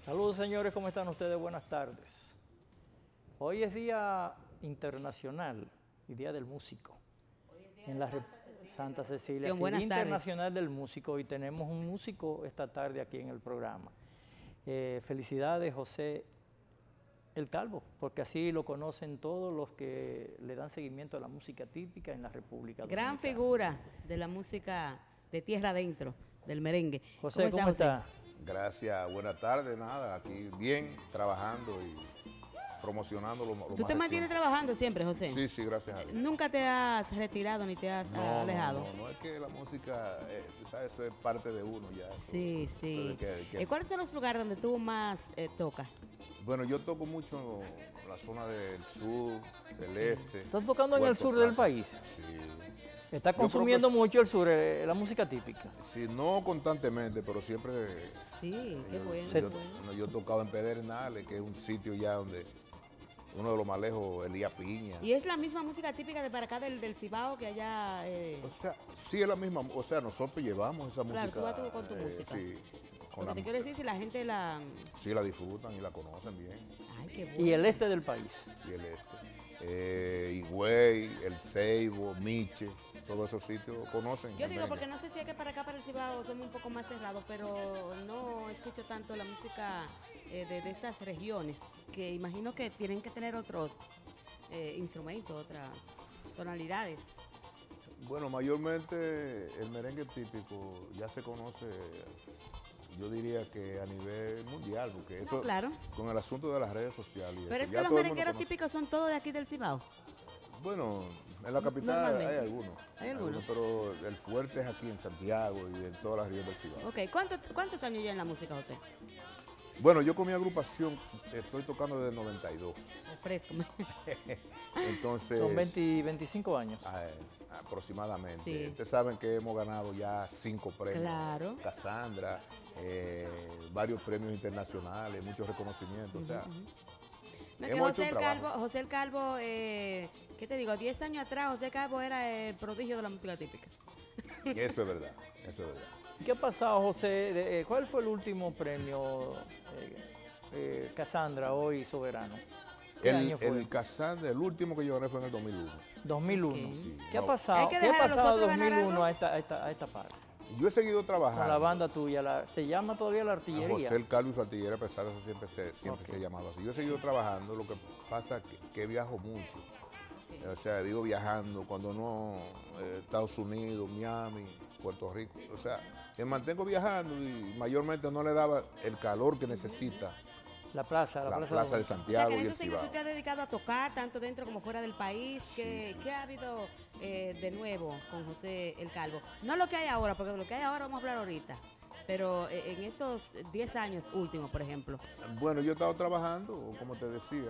Saludos señores, ¿cómo están ustedes? Buenas tardes. Hoy es Día Internacional y Día del Músico. Hoy es día En de la Santa Cecilia. Santa Cecilia, sí, Buenas Día tardes. Internacional del Músico, y tenemos un músico esta tarde aquí en el programa. Felicidades, José el Calvo, porque así lo conocen todos los que le dan seguimiento a la música típica en la República Dominicana. Gran figura de la música de tierra adentro, del merengue. José, ¿cómo está? Gracias, buenas tardes, nada, aquí bien, trabajando y promocionando lo más ¿Tú te mantienes reciente. trabajando siempre, José? Sí, sí, gracias a Dios. ¿Nunca te has retirado ni te has alejado? No, es que la música, ¿sabes? Eso es parte de uno ya. Eso, Sí, eso sí. de que- ¿Cuáles son los lugares donde tú más tocas? Bueno, yo toco mucho en la zona del sur, del este. ¿Estás tocando en el Puerto sur del Plata. país? Sí. ¿Está creo que consumiendo sí. mucho el sur, la música típica? Sí, no constantemente, pero siempre. Sí, qué bueno. Se- qué bueno. Yo he tocado en Pedernales, que es un sitio ya donde uno de los más lejos, Elías Piña. ¿Y es la misma música típica de para acá del Cibao que allá? O sea, sí es la misma, o sea, nosotros llevamos esa Claro, música. tú vas con tu música. Sí, Lo que te quiero decir, si la gente la... sí la disfrutan y la conocen bien. Ay, qué bueno. Y el este del país. Y el Higüey, El Ceibo, Miche, todos esos sitios conocen. Yo el digo, merengue. porque no sé si es que para acá, para el Cibao, somos un poco más cerrados, pero no escucho tanto la música de estas regiones, que imagino que tienen que tener otros instrumentos, otras tonalidades. Bueno, mayormente el merengue típico ya se conoce, yo diría que a nivel mundial, porque eso claro. con el asunto de las redes sociales. y Pero eso, es ya que los todo el mundo merengueros conoce. típicos son todos de aquí del Cibao. Bueno, en la capital Normalmente. hay algunos. ¿Hay algunos? Pero el fuerte es aquí en Santiago y en todas las regiones del Cibao. Ok, ¿cuántos años ya en la música, José? Bueno, yo con mi agrupación estoy tocando desde el 92. Fresco. Entonces, Son 20, 25 años. aproximadamente. Sí. Ustedes saben que hemos ganado ya 5 premios. Claro. Cassandra, varios premios internacionales, muchos reconocimientos. O sea, No, que hemos hecho un trabajo. José el Calvo, ¿qué te digo? 10 años atrás, José Calvo era el prodigio de la música típica. Eso es verdad, eso es verdad. ¿Qué ha pasado, José? ¿Cuál fue el último premio Cassandra, hoy soberano? ¿Qué año fue? El Cassandra, el último que yo gané fue en el 2001. 2001. Ok. Sí, ¿Qué ha no. pasado? Hay que ¿Qué ha dejar a los pasado de otros ganar 2001 algo. a esta parte? Yo he seguido trabajando. Con la banda tuya, se llama todavía la A artillería. José el Calvo y su artillería, a pesar de eso siempre Ok. se ha llamado así. Yo he seguido trabajando, lo que pasa es que viajo mucho. O sea, digo viajando, cuando no, Estados Unidos, Miami, Puerto Rico. O sea, me mantengo viajando y mayormente no le daba el calor que necesita La plaza la plaza de Dominicana. Santiago y el entonces Cibao. tú te has dedicado a tocar tanto dentro como fuera del país. ¿Qué ha habido de nuevo con José el Calvo? No lo que hay ahora, porque de lo que hay ahora vamos a hablar ahorita. Pero en estos 10 años últimos, por ejemplo. Bueno, yo he estado trabajando, como te decía,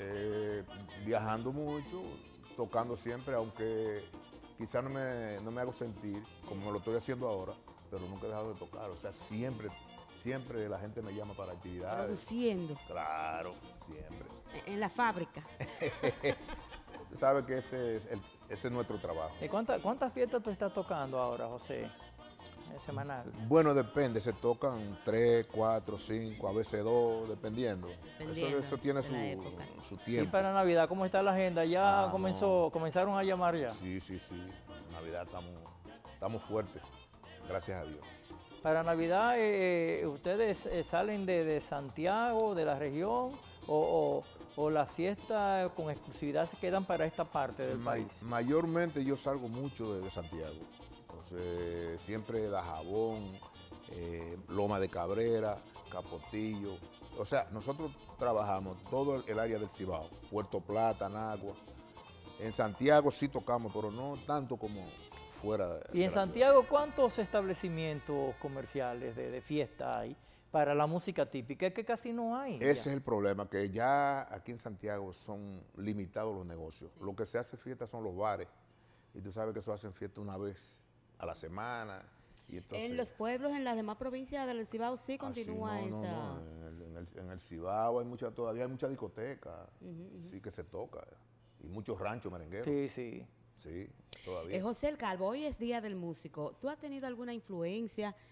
viajando mucho, tocando siempre, aunque quizás no me hago sentir como me lo estoy haciendo ahora, pero nunca he dejado de tocar. O sea, siempre la gente me llama para actividades. Produciendo Claro, siempre. en la fábrica. Sabe que ese es nuestro trabajo. ¿Cuántas fiestas tú estás tocando ahora, José? Semanal. Bueno, depende, se tocan 3, 4, 5, a veces 2, dependiendo. Dependiendo Eso tiene de la época. su Y tiempo. para Navidad, ¿cómo está la agenda? ¿Ya Vamos. comenzaron a llamar ya? Sí. Navidad estamos fuertes, gracias a Dios. Para Navidad, ¿ustedes salen de Santiago, de la región, o las fiestas con exclusividad se quedan para esta parte del país? Mayormente yo salgo mucho de Santiago. Entonces, siempre Dajabón, Loma de Cabrera, Capotillo. O sea, nosotros trabajamos todo el área del Cibao, Puerto Plata, Nagua. En Santiago sí tocamos, pero no tanto como fuera de Y en la ciudad. Santiago, ¿cuántos establecimientos comerciales de fiesta hay para la música típica? Es que casi no hay. Ese es el problema, que ya aquí en Santiago son limitados los negocios. Lo que se hace fiesta son los bares. Y tú sabes que eso hacen fiesta una vez a la semana. Y entonces, En los pueblos, en las demás provincias del Cibao sí continúa no, esa... En el Cibao todavía hay mucha discoteca, sí que se toca. Y muchos ranchos merengueros. Sí. Sí, todavía. José el Calvo, hoy es Día del Músico. ¿Tú has tenido alguna influencia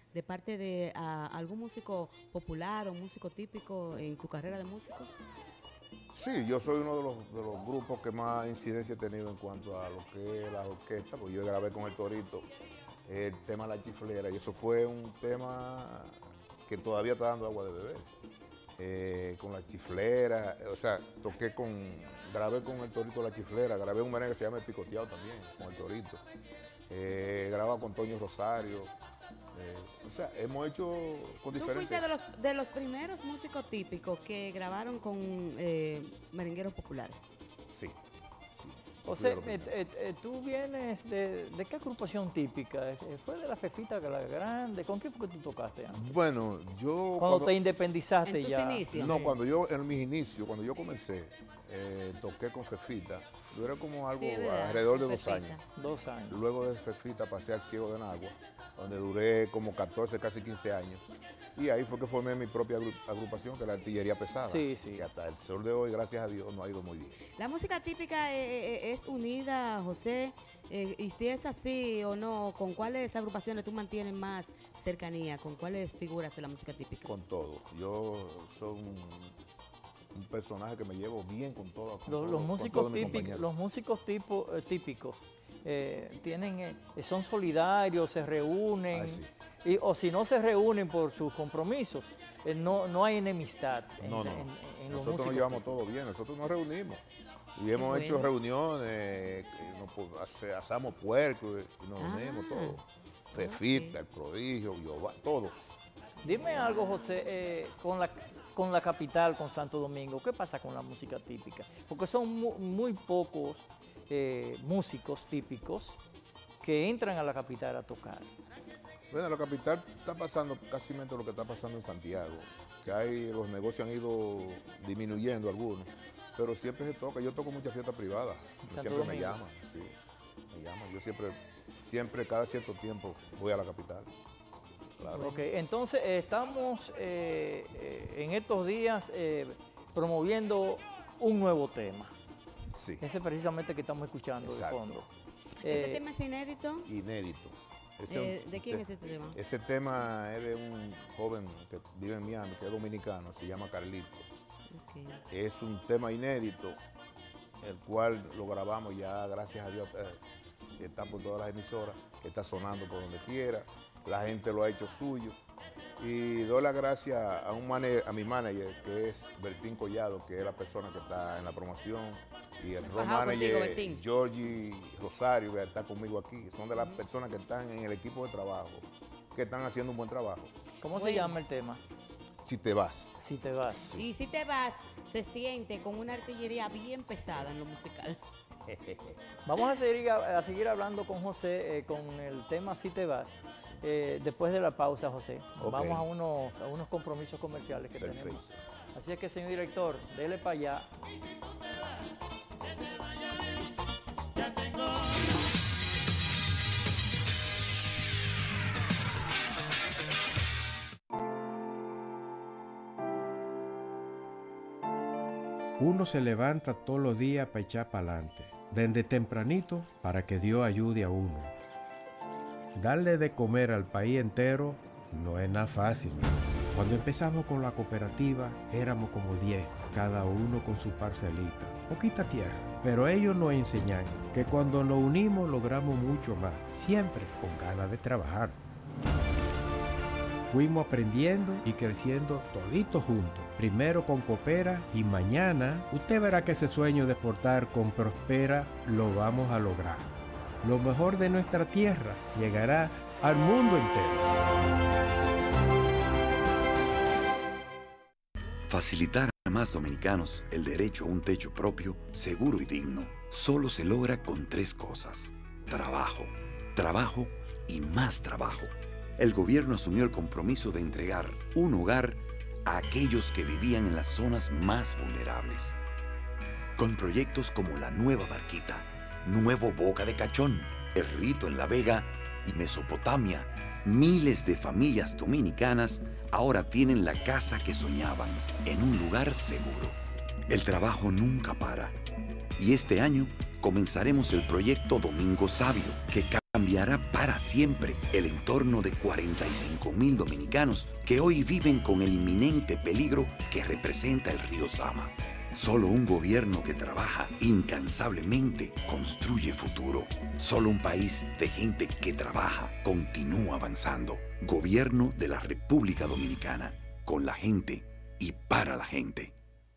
de parte de algún músico popular o músico típico en tu carrera de músico? Sí, yo soy uno de los grupos que más incidencia he tenido en cuanto a lo que es la orquesta, porque yo grabé con el Torito el tema La Chiflera, y eso fue un tema que todavía está dando agua de beber. Con La Chiflera, o sea, grabé con el Torito La Chiflera, grabé un merengue que se llama El Picoteado también, con el Torito. Grababa con Toño Rosario. O sea, hemos hecho con diferentes... ¿Tú fuiste de los primeros músicos típicos que grabaron con merengueros populares? Sí. José, tú vienes de qué agrupación típica? ¿Fue de la Fefita la Grande? ¿Con quién fue que tú tocaste antes? Bueno, yo... Cuando te independizaste ¿En tus ya. inicios? No, en mis inicios, cuando yo comencé, toqué con Fefita. Duré como algo alrededor de 2 años. 2 años. Luego de Fefita pasé al Ciego de Nagua, donde duré como 14, casi 15 años. Y ahí fue que formé mi propia agrupación, que es la Artillería Pesada. Sí, sí. Que hasta el sol de hoy, gracias a Dios, nos ha ido muy bien. ¿La música típica es unida, José? Y si es así o no, ¿con cuáles agrupaciones tú mantienes más cercanía? ¿Con cuáles figuras de la música típica? Con todo. Yo soy un personaje que me llevo bien con todo. Los músicos típicos son solidarios, se reúnen. Ay, sí. O si no se reúnen por sus compromisos, no hay enemistad en los nosotros nos llevamos todo bien, nosotros nos reunimos y hemos hecho reuniones, asamos puercos y nos reunimos todos. Fefita, El Prodigio, Jehová, todos. Dime algo, José, con la capital, con Santo Domingo, ¿qué pasa con la música típica? Porque son muy pocos músicos típicos que entran a la capital a tocar. Bueno, en la capital está pasando casi lo que está pasando en Santiago, que los negocios han ido disminuyendo algunos, pero siempre se toca. Yo toco muchas fiestas privadas, siempre me llaman, sí, me llaman. Yo siempre cada cierto tiempo voy a la capital. Claro. Ok, entonces estamos en estos días promoviendo un nuevo tema. Sí. Ese es precisamente que estamos escuchando. Exacto. De fondo. ¿Este tema es inédito? Inédito. ¿De quién es este tema? Ese tema es de un joven que vive en Miami, que es dominicano, se llama Carlitos. Okay. Es un tema inédito, el cual lo grabamos ya, gracias a Dios, está por todas las emisoras, está sonando por donde quiera, la gente lo ha hecho suyo. Y doy las gracias a mi manager, que es Bertín Collado, que es la persona que está en la promoción, y el road manager Georgie Rosario, que está conmigo aquí. Son de las personas que están en el equipo de trabajo, que están haciendo un buen trabajo. ¿Cómo se llama el tema? Si te vas. Si te vas. Sí. Y Si te vas se siente con una artillería bien pesada en lo musical. Vamos a seguir hablando con José con el tema Si te vas. Después de la pausa, José. Okay. Vamos a unos compromisos comerciales que tenemos. Así es que, señor director, dele para allá. Uno se levanta todos los días para echar para adelante, desde tempranito para que Dios ayude a uno. Darle de comer al país entero no es nada fácil. Cuando empezamos con la cooperativa éramos como 10, cada uno con su parcelita, poquita tierra. Pero ellos nos enseñan que cuando nos unimos logramos mucho más, siempre con ganas de trabajar. Fuimos aprendiendo y creciendo toditos juntos. Primero con Coopera y mañana usted verá que ese sueño de exportar con Prospera lo vamos a lograr. Lo mejor de nuestra tierra llegará al mundo entero. Facilitar a más dominicanos el derecho a un techo propio, seguro y digno, solo se logra con 3 cosas. Trabajo, trabajo y más trabajo. El gobierno asumió el compromiso de entregar un hogar a aquellos que vivían en las zonas más vulnerables. Con proyectos como la Nueva Barquita, Nuevo Boca de Cachón, El Rito en La Vega y Mesopotamia, miles de familias dominicanas ahora tienen la casa que soñaban en un lugar seguro. El trabajo nunca para. Y este año comenzaremos el proyecto Domingo Sabio, que cambiará cambiará para siempre el entorno de 45.000 dominicanos que hoy viven con el inminente peligro que representa el río Sama. Solo un gobierno que trabaja incansablemente construye futuro. Solo un país de gente que trabaja continúa avanzando. Gobierno de la República Dominicana. Con la gente y para la gente.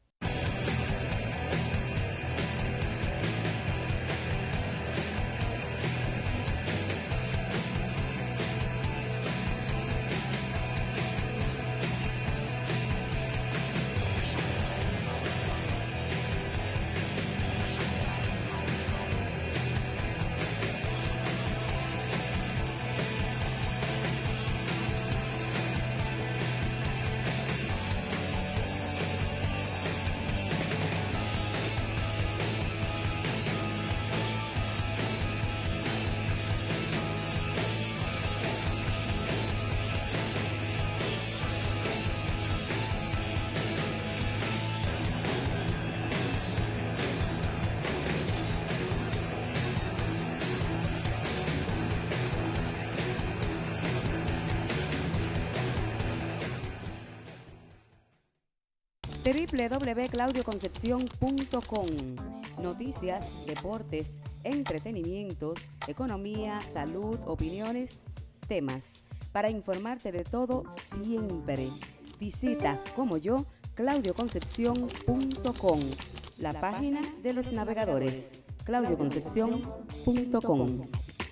www.claudioconcepcion.com. Noticias, deportes, entretenimientos, economía, salud, opiniones, temas. Para informarte de todo siempre. Visita, como yo, claudioconcepcion.com, la página de los navegadores. claudioconcepcion.com.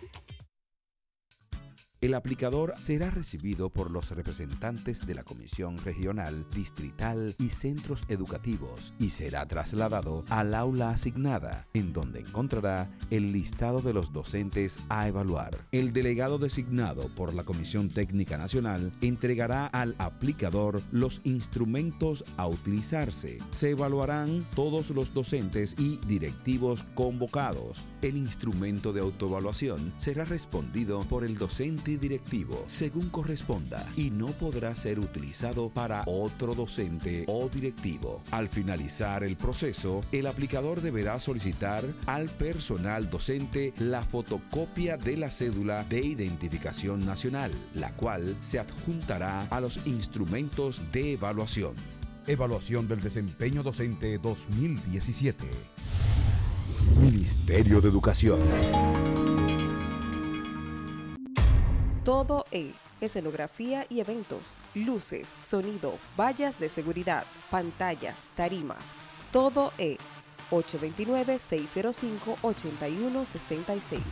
El aplicador será recibido por los representantes de la Comisión Regional, Distrital y Centros Educativos y será trasladado al aula asignada, en donde encontrará el listado de los docentes a evaluar. El delegado designado por la Comisión Técnica Nacional entregará al aplicador los instrumentos a utilizarse. Se evaluarán todos los docentes y directivos convocados. El instrumento de autoevaluación será respondido por el docente directivo según corresponda y no podrá ser utilizado para otro docente o directivo. Al finalizar el proceso, el aplicador deberá solicitar al personal docente la fotocopia de la cédula de identificación nacional, la cual se adjuntará a los instrumentos de evaluación. Evaluación del desempeño docente 2017. Ministerio de Educación. Todo escenografía y eventos, luces, sonido, vallas de seguridad, pantallas, tarimas. Todo 829-605-8166.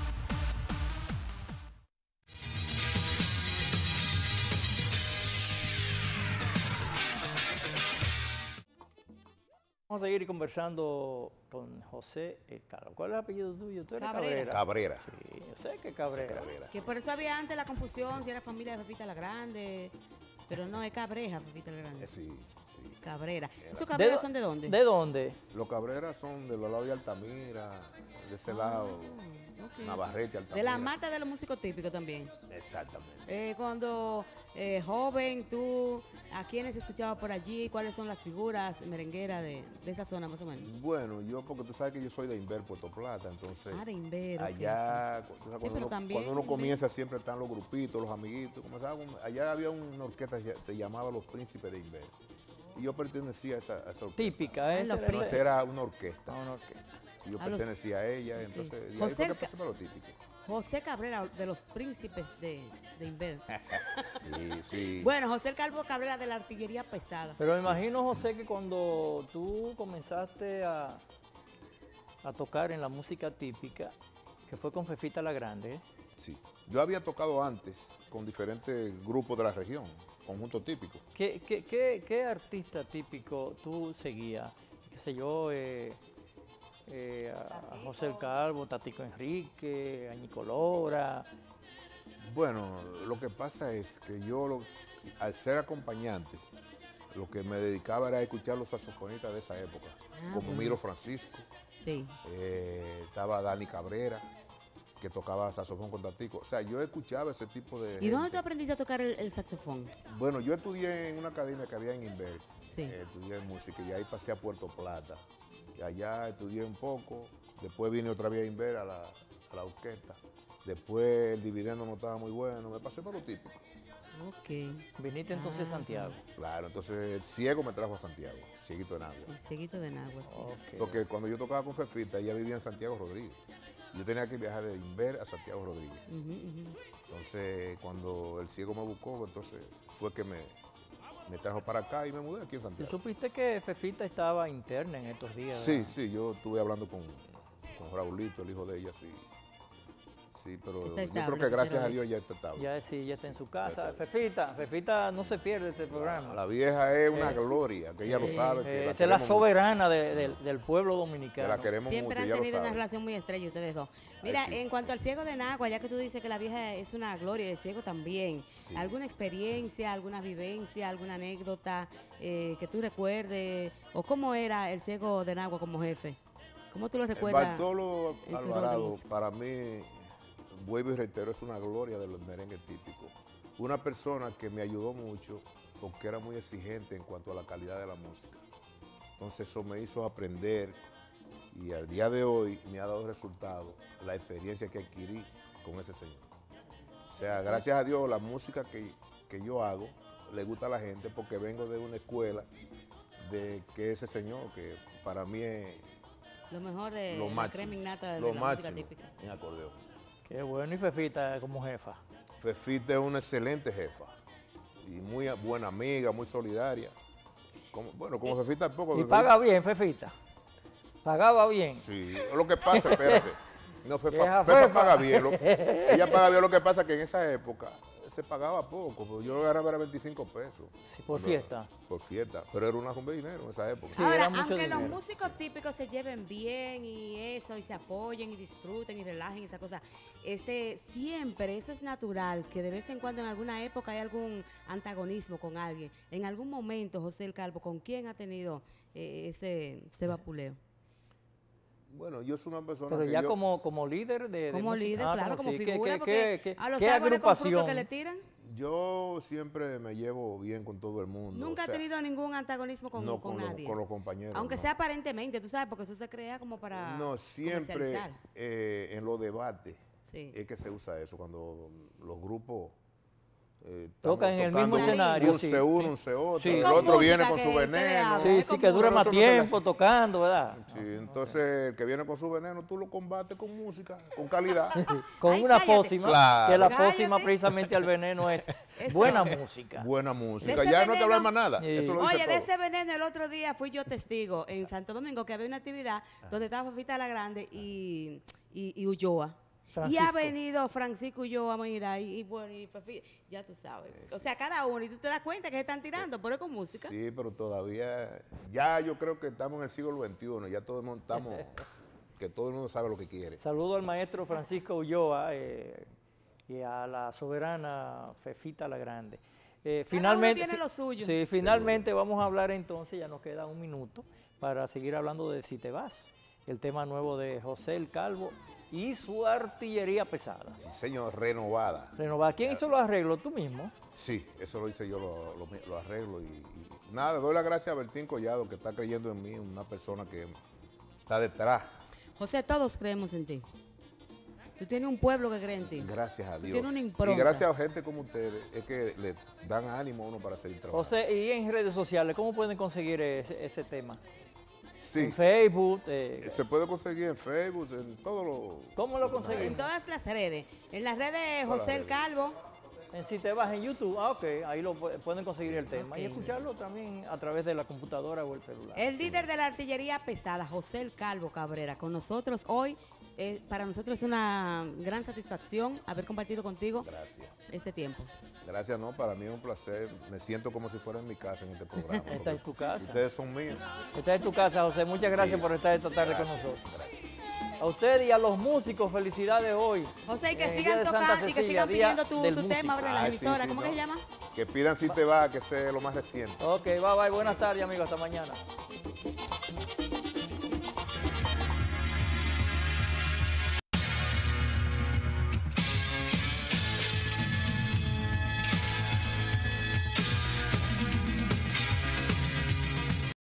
Vamos a seguir conversando con José Calvo. ¿Cuál es el apellido tuyo? ¿Tú eres Cabrera. Cabrera. Sí, yo sé que Cabrera. Que por eso había antes la confusión si era familia de Pepita la Grande, pero no, es Cabreja, Pepita la Grande. Sí, sí. Cabrera. ¿Esos Cabreras son de dónde? ¿De dónde? Los Cabreras son de los lados de Altamira, de ese lado, Ok. Navarrete, Altamira. De la mata de los músicos típicos también. Exactamente. Cuando joven, tú, ¿a quiénes escuchabas por allí? ¿Cuáles son las figuras merengueras de esa zona más o menos? Bueno, yo, porque tú sabes que yo soy de Inver, Puerto Plata, entonces De Inver. Ok. allá, tú sabes, pero también cuando uno Inver. comienza siempre están los grupitos, los amiguitos. Allá había una orquesta que se llamaba Los Príncipes de Inver. Y yo pertenecía a esa orquesta. Típica, Ah, ¿eh? los No, esa era una orquesta. No, no, ¿qué? Sí, yo A los- pertenecía a ella, entonces, y ahí fue que pasé para lo típico. José Cabrera, de los príncipes de Inver. Sí, sí. Bueno, José el Calvo Cabrera de la artillería pesada. Pero me imagino, José, que cuando tú comenzaste a tocar en la música típica, que fue con Fefita la Grande, ¿eh? Sí. Yo había tocado antes con diferentes grupos de la región, conjuntos típicos. ¿Qué artista típico tú seguías? ¿Qué sé yo? A José el Calvo, Tatico Enrique, a Nicolora. Bueno, lo que pasa es que yo, al ser acompañante, lo que me dedicaba era a escuchar los saxofonistas de esa época, como Miro Francisco, Sí. estaba Dani Cabrera, que tocaba saxofón con Tatico. O sea, yo escuchaba ese tipo de ¿Y dónde gente. tú aprendiste a tocar el saxofón? Bueno, yo estudié en una academia que había en Inver, Sí. estudié en música y ahí pasé a Puerto Plata. Y allá estudié un poco, después vine otra vez a Inver a la orquesta Después el dividendo no estaba muy bueno, me pasé por lo típico. Ok. Viniste entonces a Santiago. Claro, entonces el ciego me trajo a Santiago, Cieguito de Nagua. El Cieguito de Nagua. Sí. Ok. Porque cuando yo tocaba con Fefita, ella vivía en Santiago Rodríguez. Yo tenía que viajar de Inver a Santiago Rodríguez. Entonces, cuando el ciego me buscó, entonces fue que me trajo para acá y me mudé aquí en ¿Tú Santiago. supiste que Fefita estaba interna en estos días? Sí, ¿verdad? sí, yo estuve hablando con Raulito, el hijo de ella, sí. Sí, pero Está yo creo estable, que gracias pero- a Dios ya está estable. Ya sí, ya está en su casa. gracias a Fefita no se pierde este programa. La vieja es una gloria, que ella lo sabe. Que Esa es la queremos soberana del pueblo mucho, que dominicano. la queremos Siempre mucho, han ella lo tenido una sabe. relación muy estrecha ustedes dos. Mira, sí. en cuanto al ciego de Nagua, ya que tú dices que la vieja es una gloria, el ciego también, Sí. ¿alguna experiencia, alguna vivencia, alguna anécdota que tú recuerdes? ¿O cómo era el ciego de Nagua como jefe? ¿Cómo tú lo recuerdas? Bartolo en su rol de Alvarado, músico? para mí, vuelvo y reitero, es una gloria de los merengues típicos. Una persona que me ayudó mucho porque era muy exigente en cuanto a la calidad de la música. Entonces eso me hizo aprender y al día de hoy me ha dado resultados la experiencia que adquirí con ese señor. O sea, gracias a Dios la música que yo hago le gusta a la gente porque vengo de una escuela de que ese señor, que para mí es Lo mejor de lo la máximo, crema innata de lo la música máximo típica. en acordeón. Qué bueno, y Fefita como jefa. Fefita es una excelente jefa y muy buena amiga, muy solidaria. Como Fefita poco. Y paga bien, Fefita. Pagaba bien. Sí, lo que pasa, espérate. No, Vieja Fefa Fefa. paga bien. Ella paga bien, lo que pasa que en esa época se pagaba poco. Pues yo ganaba era 25 pesos. Sí, por fiesta. Por fiesta. Pero era una rumba de dinero en esa época. Sí, Ahora, era mucho aunque los dinero. músicos típicos se lleven bien y eso, y se apoyen y disfruten y relajen y esa cosa, siempre eso es natural, que de vez en cuando en alguna época hay algún antagonismo con alguien. En algún momento, José el Calvo, ¿con quién ha tenido ese vapuleo? Bueno, yo soy una persona Pero que ya yo- como líder de Como música. líder, claro, como sí. figura, ¿Qué porque a los qué árboles con fruto agrupación? que le tiran, Yo siempre me llevo bien con todo el mundo. nunca o ha sea, tenido ningún antagonismo con no, nadie. con los compañeros. Aunque no. sea aparentemente, tú sabes, porque eso se crea como para No, siempre comercializar. en los debates Sí. es que se usa eso, cuando los grupos Tocan en el mismo tocando escenario, un sí. se uno, un se otro, Sí, el sí. otro Con viene música con su que ustedes veneno. hablan. Sí, Es sí, como- que dura Pero más eso no se le tiempo tocando, ¿verdad? Sí, entonces el que viene con su veneno, tú lo combates con música, con calidad. Con Ay, una cállate. pócima, Claro. que la Cállate. pócima precisamente al veneno es Eso. buena música. Buena música. De ese Ya no te hablar veneno- más nada. Sí. Eso lo dice Oye, de todo. ese veneno el otro día fui yo testigo en Santo Domingo que había una actividad donde estaba Fefita la Grande y Ulloa. Y ha Francisco. venido Francisco Ulloa, mira, y bueno, y Fefita, ya tú sabes. O sea, cada uno, y tú te das cuenta que se están tirando, pero es con música. Sí, pero todavía, ya yo creo que estamos en el siglo XXI, ya todo el mundo estamos, que todo el mundo sabe lo que quiere. Saludo al maestro Francisco Ulloa y a la soberana Fefita la Grande. Finalmente, tiene lo suyo. Sí, finalmente vamos a hablar entonces, ya nos queda un minuto para seguir hablando de Si te vas, el tema nuevo de José el Calvo y su artillería pesada. Sí, señor, renovada. Renovada. ¿Quién hizo los arreglos? ¿Tú mismo? Sí, eso lo hice yo, lo arreglo y nada, doy las gracias a Bertín Collado que está creyendo en mí, una persona que está detrás. José, todos creemos en ti. Tú tienes un pueblo que cree en ti. Gracias a Dios. tienes una impronta. Y gracias a gente como ustedes, es que le dan ánimo a uno para seguir trabajando. José, y en redes sociales, ¿cómo pueden conseguir ese tema? Sí, En Facebook. se puede conseguir en Facebook, en todo lo... ¿Cómo lo En conseguimos? todas las redes. En las redes de Todas las José el redes. Calvo. En Si te vas en YouTube, ok, ahí pueden conseguir el tema y Ok. escucharlo también a través de la computadora o el celular. El líder de la artillería pesada, José el Calvo Cabrera, con nosotros hoy. Para nosotros es una gran satisfacción haber compartido contigo Gracias. este tiempo. Gracias, no, para mí es un placer. Me siento como si fuera en mi casa en este programa. Esta es tu porque casa. Ustedes son míos. Esta es tu casa, José. Muchas gracias Sí, por estar esta tarde gracias, con nosotros. gracias. A usted y a los músicos, felicidades hoy. José, y que En el sigan día de Santa tocando y que Cecilia, sigan Día pidiendo tu del tema músico. en la Ay, sí, emisora. sí, ¿Cómo no. que se llama? Que pidan Si te vas, que sea lo más reciente. Ok, bye bye. Buenas tardes, amigos. Hasta mañana.